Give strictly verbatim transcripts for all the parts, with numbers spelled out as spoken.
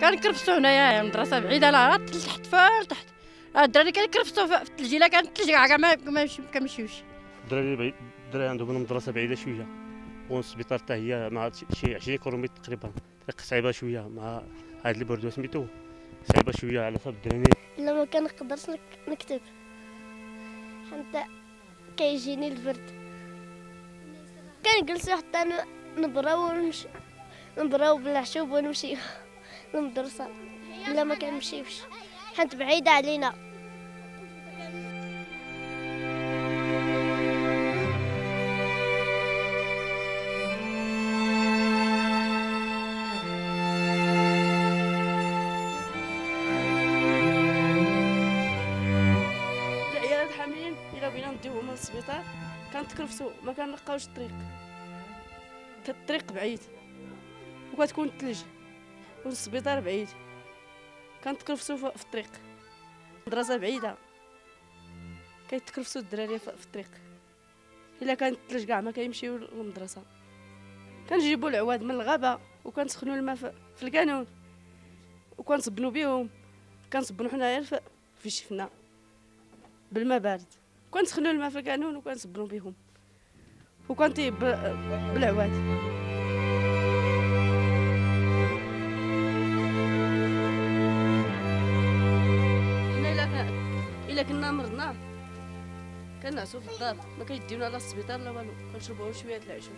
كنكرفسو هنايا المدرسه بعيده لا تحت فوق لتحت. الدراري كنكرفسو في الثلج الا كانت الثلج كاع ما كنمشيوش. الدراري بعيد الدراري عندهم المدرسه بعيده شويه والسبيطار حتى هي مع شي عشرين كيلومتر تقريبا. طريق صعيبه شويه مع هاد اللي بردو سميتو صعيبه شويه على صاب الدراري. الا ما كنقدرش نكتب حتى كيجيني البرد كنجلسو حتى نبراو ونمشي نبراو بالعشوب ونمشي للمدرسه الا ما كنمشيوش حيت بعيده علينا. العيالات حاملين الا بغينا نديوهم للسبيطار كنتكرفسو ما كنلقاوش الطريق، الطريق بعيد وكتكون الثلج والسبيطار بعيد كنتكرفسو في الطريق. المدرسه بعيده كيتكرفسو الدراري في الطريق الا كان الثلج كاع ما كيمشيو للمدرسه. كنجيبوا العواد من الغابه وكنسخنوا الماء في الكانون وكنصبنوا بهم، كنصبنوا حنايا في شفنا بالماء بارد كنسخنوا الماء في الكانون وكنصبنوا بهم وكنطيب بالعواد. الا كنا مرضنا كنعسو في الدار ما كيديونا لا للسبيطار لا والو، كنشربوا شويه العشور.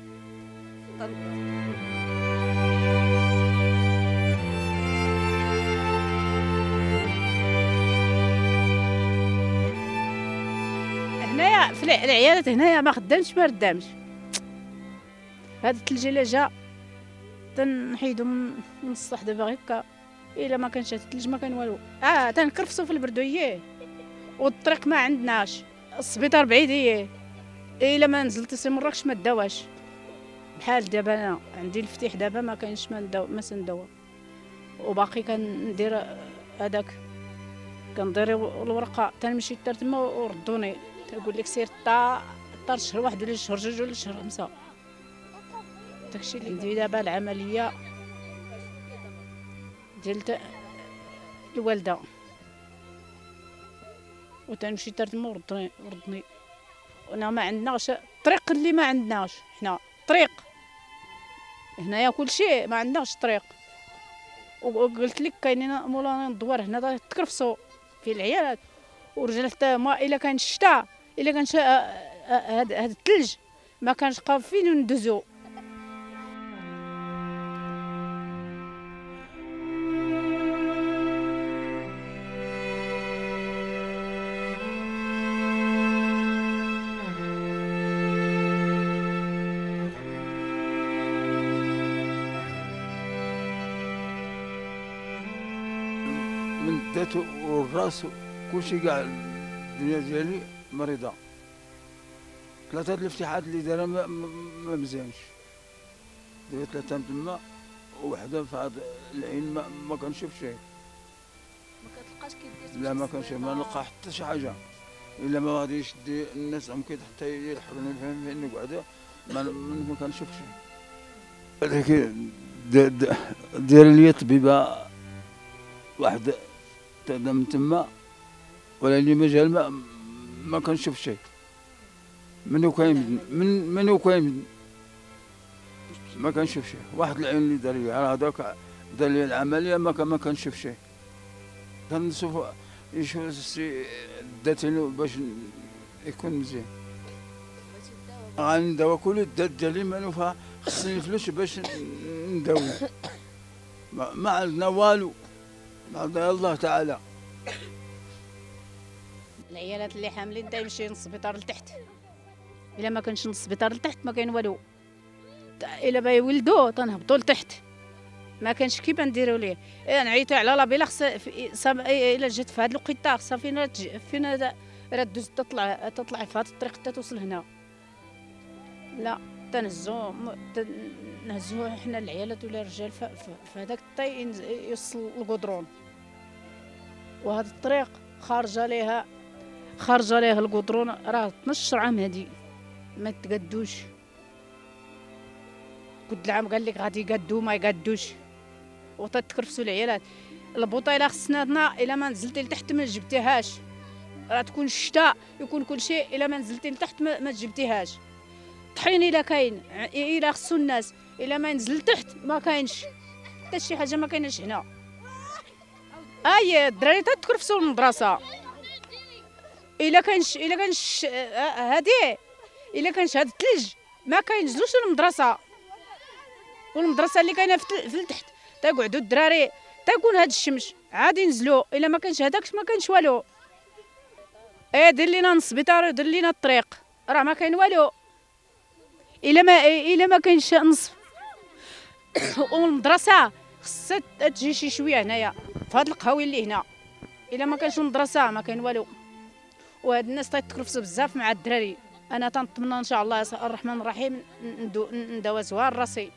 هنايا في العيالات هنايا ما خدامش ما ردامش. هاد الثلج الا جا تنحيدو من الصح دابا هكا الا ما كانش هاد الثلج ما كان والو. اه تنكرفسو في البردويه والطريق ما عندناش، السبيطار بعيد هي الا ما نزلت سي مراكش ما داواش. بحال دابا انا عندي الفتيح دابا ما كاينش ما نداو ما سنداو وباقي كندير هذاك كندير الورقه تنمشي حتى تما وردوني تقول لك سير طا طار شهر واحد ولا شهر جوج ولا شهر خمسه. داكشي اللي ندير دابا العمليه ديال الوالده وتنمشي حتى تما وردني وردني وانا ما عندناش الطريق اللي ما عندناش حنا طريق هنايا كلشي ما عندناش طريق. وقلت لك كاينين مولانا الدوار هنا تكرفسوا في العيالات ورجال حتى ما الا كان الشتاء الا كان هاد هاد الثلج ما كانش قافين ندوزو. من الذات والراس كلشي كاع الدنيا ديالي مريضه. ثلاثه الافتتاحات اللي دارها ما, ما مزيانش. داير ثلاثه من تما وحده في هذا العين ما, ما كنشوف شيء. ما كتلقاش كيدير لا ما كنشوف ما نلقى حتى شي حاجه الا ما غاديش دي الناس عم كيد حتى يلحقوني فهم فين نقعد ما, ما كنشوف شيء. هذيك داير لي طبيبه واحد من تما ولا اللي مجال ما ما كنشوف شيء. منو كاين من منو كاين ما كنشوف شيء. واحد العين اللي دار لي على هذاك دار لي العمليه ما ما كنشوف شيء. كنشوف يشوف السي داتينو باش يكون مزيان. غنداوى كل الدات ديالي مانو فيها خصني فلوس باش نداوي. ما, ما عندنا والو عندنا الله تعالى. العيالات اللي حاملين دا يمشي للسبيطار لتحت الا ما كانش للسبيطار لتحت ما كاين والو. الا با يولدوا تنهبطوا لتحت ما كانش كيف نديروا ليه. إيه نعيطوا على لابيلا خص الا جات في هذا الوقيته خصها فينا فينا راه دوز تطلع تطلع في هذا الطريق حتى توصل هنا. لا تنهزو نهزو حنا العيالات ولا الرجال في هذاك الطي يوصل القدرون وهذا الطريق خارجه ليها خارجه ليها القدرون راه اثناش عام هادي ما تقدوش. كل عام قال لك غادي يقدو ما يقدوش وتتكرفسوا العيالات. البطيله خصنا الا ما نزلتي لتحت ما جبتيهاش، راه تكون الشتاء يكون كل شيء، الا ما نزلتي لتحت ما, ما جبتيهاش. طحين الا كاين الا خصو الناس، الا ما ينزل لتحت ما كاينش حتى شي حاجه، ما كايناش هنا. اي الدراري تتكرفسوا المدرسه الا كانش الا كانش هادي الا كانش هاد الثلج ما كينزلوش للمدرسه، والمدرسه اللي كاينه في التحت تيقعدوا الدراري تيكون هاد الشمس عاد ينزلوا، الا ما كانش هذاك ما كانش والو. ايه دير لينا السبيطار ودير لينا الطريق، راه ما كاين والو الا ما الا ما كاينش نصف. والمدرسه خصها تجي شي شويه هنايا في هاد القهاوي اللي هنا، الا ما كانش المدرسه ما كاين والو. وهاد الناس تيتكرفسوا بزاف مع الدراري. انا تنتمنى ان شاء الله الرحمن الرحيم ندوزوها لراسي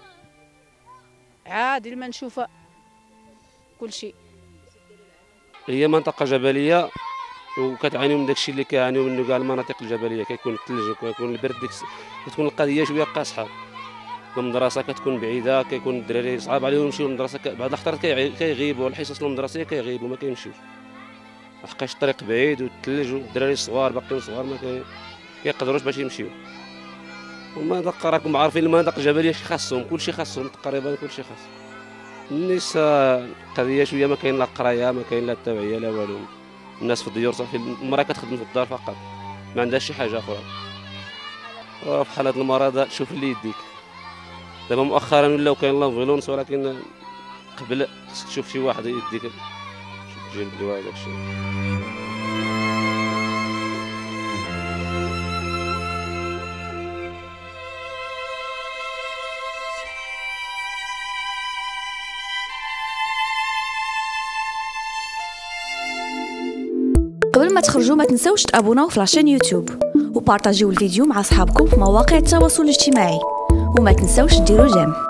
عادي لما نشوف كل شيء. هي منطقه جبليه وكتعانيو من داكشي اللي كيعانيو منه كاع المناطق الجبليه، كيكون الثلج وكيكون البرد، ديك كتكون القضيه شويه قاصحه. المدرسه كتكون بعيده، كيكون الدراري صعاب عليهم يمشيو للمدرسه، بعض الخطرات كيغيبوا الحصص المدرسيه كيغيبوا ما كيمشيوش لحقاش الطريق بعيد والثلج والدراري الصغار باقيين صغار ما كيقدروش باش يمشيو. والمناطق راكم عارفين المناطق الجبليه شي خاصهم كلشي خاصهم تقريبا كلشي خاص. النساء القضيه شويه ما كاين لا قرايه ما كاين لا التوعيه لا والو، الناس في الديور صافي المراه كتخدم في الدار فقط ما عندهاش شي حاجه اخرى. بحال هاد المرض شوف اللي يديك دابا مؤخرا ولاو كاين لافيلونس، ولكن قبل تشوف شي واحد يديك تجي الدواء داكشي. قبل ما تخرجوا ما تنسوش تابوناو في لاشين يوتيوب وبارطاجيو الفيديو مع اصحابكم في مواقع التواصل الاجتماعي، وما تنسوش ديروا جيم.